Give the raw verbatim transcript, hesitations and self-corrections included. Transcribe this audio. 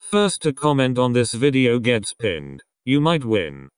First to comment on this video gets pinned. You might win.